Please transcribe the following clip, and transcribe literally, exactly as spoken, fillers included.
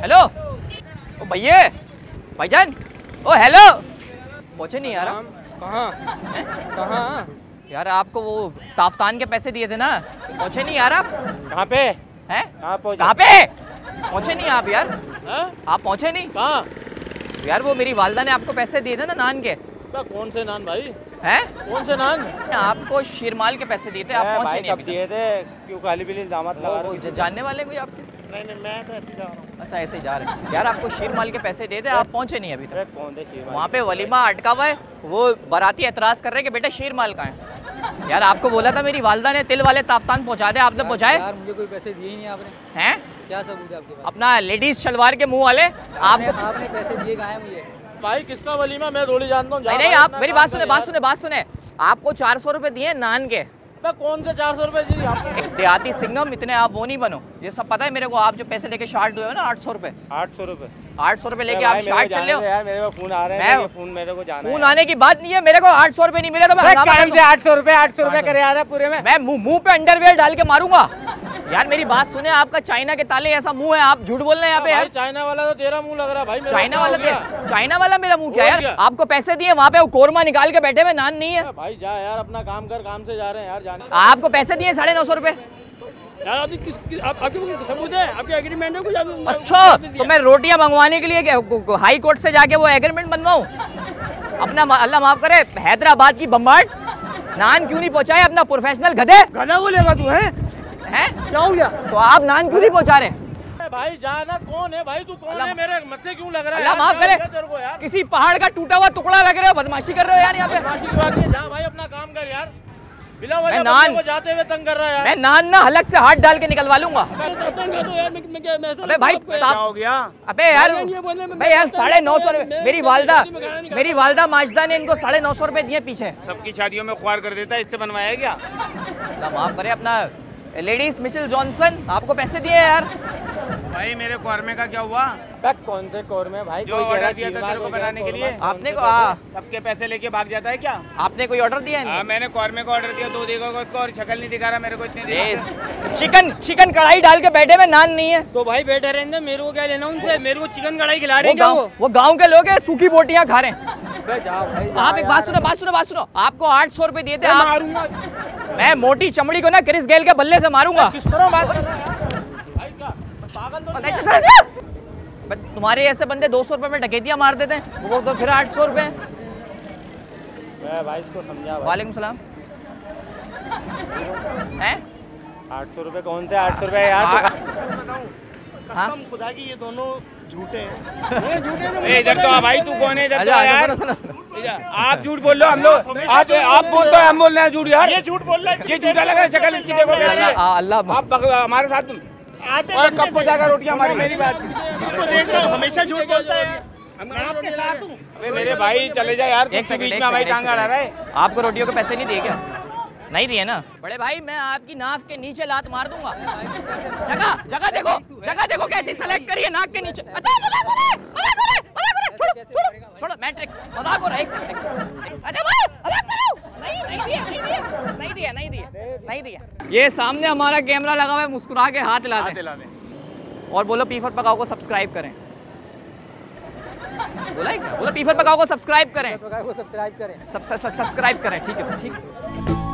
Hello ओ भैया भाईजान ओ hello पहुंचे नहीं यार। कहाँ कहाँ यार आपको वो ताफ्तान के पैसे दिए थे ना, पहुंचे नहीं यार आप। कहाँ पे हैं कहाँ पहुँचे कहाँ पे पहुंचे नहीं आप यार। हाँ? आप पहुंचे नहीं कहाँ यार। वो मेरी वालदा ने आपको पैसे दिए थे ना नान के। कौन से नान भाई हैं कौन से नान? आपको शीरमाल के पैसे दिए थे, आप पहुंचे नहीं अभी तक। दिए थे क्यों काली बिल्ली दामाद लगा वो ज- जानने वाले कोई आपके? नहीं नहीं मैं तो ऐसे जा रहा हूँ। अच्छा ऐसे ही जा रहे हैं यार। आपको शीरमाल के पैसे दिए थे, आप पहुंचे नहीं अभी तक। कौन थे शीर वहाँ पे वलीमा अटका हुआ है, वो बाराती एतराज कर रहे हैं कि बेटा शीरमाल का है। यार आपको बोला था मेरी वालदा ने तिल वाले ताफ्तान पहुंचा दे, आपने पहुंचाए? यार मुझे कोई पैसे दिए ही नहीं आपने। हैं क्या सबूत है आपके पास? अपना लेडीज शलवार के मुंह वाले आपने, आपको। आपने पैसे दिए कहाँ है मुझे? भाई किसका वलीमा मैं थोड़ी जानता हूँ। नहीं नहीं आप मेरी बात सुने बात सुने बात सुने आपको चार सौ रुपए दिए नान के। कौन से चार सौ रुपए जी आपने? एक देहाती सिंगम इतने आप वो नहीं बनो, ये सब पता है मेरे को। आप जो पैसे लेके शार्ट हुए हो ना आठ सौ रुपए आठ सौ रुपए आठ सौ रुपए लेके आप शार्ट चल रहे हो यार। मेरे को फोन आ रहे मैं- हैं, फोन मेरे को जाना फोन आने की बात नहीं है, मेरे को आठ सौ रुपए नहीं मिले तो मैं हंगामा कर दूं। आठ सौ रुपए आठ सौ रुपए करे आ रहा है पूरे में। मैं मुंह मुंह पे अंडरवेयर डाल के मारूंगा यार। मेरी बात सुने, आपका चाइना के ताले ऐसा मुंह है, आप झूठ बोल रहे हैं यहाँ पे यार। चाइना वाला तो तेरा मुंह लग रहा है भाई। चाइना वाला तेरा चाइना वाला मेरा मुंह क्या और यार? क्या? आपको पैसे दिए वहाँ पे वो कोरमा निकाल के बैठे हुए, नान नहीं है। भाई जा यार अपना काम कर, काम से जा रहे हैं यार जाने। आपको पैसे दिए साढ़े नौ सौ रुपए। यार आपकी किस, किस आप, आपके पास सबूत है? आपके एग्रीमेंट है कुछ? आप- अच्छा तो मैं रोटियां मंगवाने के लिए क्या हाई कोर्ट से जाके वो एग्रीमेंट बनवाऊं? अपना मा- अल्लाह माफ करे हैदराबाद की बम्बाट नान क्यों नहीं पहुंचाए? अपना प्रोफेशनल गधे गधा बोलेगा तू है? हैं? क्या हो गया? तो आप नान क्यों नहीं पहुंचा रहे? भाई जाना कौन है भाई? तू कौन अल्लाह- है? मेरे मतलब क्यों लग रहा है? अल्लाह यार, माफ क्या करे, हो गया तेरे को यार? किसी पहाड़ का टूटा हुआ टुकड़ा लग रहे हो, बदमाशी कर रहे हो यार यहाँ पे। बदमाशी की बात नहीं, जा भाई अपना काम कर यार। बिला वजह मैं बंदे नान- को जाते हुए तंग कर रहा है यार। मैं नान ना हलक से हाथ डाल के निकलवा लूंगा। अबे भाई क्या हो गया? अबे यार भाई यार साढ़े नौ सौ रुपए मेरी वालदा मेरी वालदा माजदा ने इनको साढ़े नौ सौ रुपए दिए पीछे। सबकी शादियों में ख्वार कर देता है, इससे बनवाया क्या? अल्लाह माफ करे, अपना लेडीज मिचेल जॉनसन आपको पैसे दिए यार। भाई मेरे कौरमे का क्या हुआ? कौन से कौरमे भाई? जो ऑर्डर दिया था तेरे को बनाने के लिए, आपने को आ, सबके पैसे लेके भाग जाता है क्या? आपने कोई ऑर्डर दिया है हाँ मैंने कौरमे को ऑर्डर दिया, दो देखो उसको और शक्ल नहीं दिखा रहा मेरे को इतने देर से। चिकन चिकन कढ़ाई डाल के बैठे में नान नहीं है। तो भाई बैठे रहने, मेरे को क्या लेना उनसे? मेरे को चिकन कढ़ाई खिला वो गाँव वो गाँव के लोग हैं, सूखी बोटियां खा रहे हैं। आप एक बात सुनो बात सुनो बात सुनो आपको आठ सौ रुपए दिए थे। आप मारूंगा मैं मोटी चमड़ी को ना क्रिस गेल के बल्ले से मारूंगा। किस तरह बात कर रहा है यार? भाई क्या पागल तो नहीं, चल, चल, चल। बट तुम्हारे ऐसे बंदे दो सौ रुपए में डकैतियां मार देते हैं, वो तो फिर आठ सौ रुपए। मैं भाई इसको समझा। वालेकुम सलाम। हैं? आठ सौ रुपए कौन से आठ सौ रुपए यार? हाँ। हाँ? कसम खुदा की ये दोनों झूठे हैं। ए इधर तो आ भाई, तू कौन है? इधर तो आ यार। सुनो, सुनो, सुनो। आप झूठ बोल रहे हो, हम लोग आप आप बोल रहे हो, हम बोल रहे हैं झूठ यार। ये झूठ बोल रहे हैं, ये झूठा लग रहा है। शक्ल इनकी देखो अल्लाह आ, अल्लाह आप बग- हमारे साथ आते और कब को जाकर रोटियां हमारी मेरी बात इसको देख रहा हूँ, हमेशा झूठ बोलता है। मैं आपके साथ हूँ। अबे मेरे भाई चले जा यार, एक एक सेकंड बीच एक में हमारी सेकंड, टांग एक अड़ा रहा है। सेकंड। आपको रोटियों के पैसे नहीं दिए क्या? नहीं दिए ना? बड़े भाई मैं आपकी नाक के नीचे लात मार दूंगा। जगह जगह देखो जगह देखो कैसी सेलेक्ट करी है नाक के नीचे। अच्छा मजाक हो रहा है, मजाक हो रहा है, मजाक हो रहा है। छोड़ो छोड़ो छोड़ो मैट्रिक्स मजाक हो रहा है। एक सेकंड एक सेकंड। अरे भाई मजाक करो। नहीं नहीं दिया नहीं दिया नहीं दिया नहीं दिया नहीं दिया। ये सामने हमारा कैमरा लगा हुआ है, मुस्कुरा के हाथ हिला दे और बोलो पीफर पकाओ को सब्सक्राइब करें। बोला है क्या? बोलो पीफर पकाओ को सब्सक्राइब करें। सब्सक्राइब करें। सब्सक्राइब करें। ठीक है ठीक है।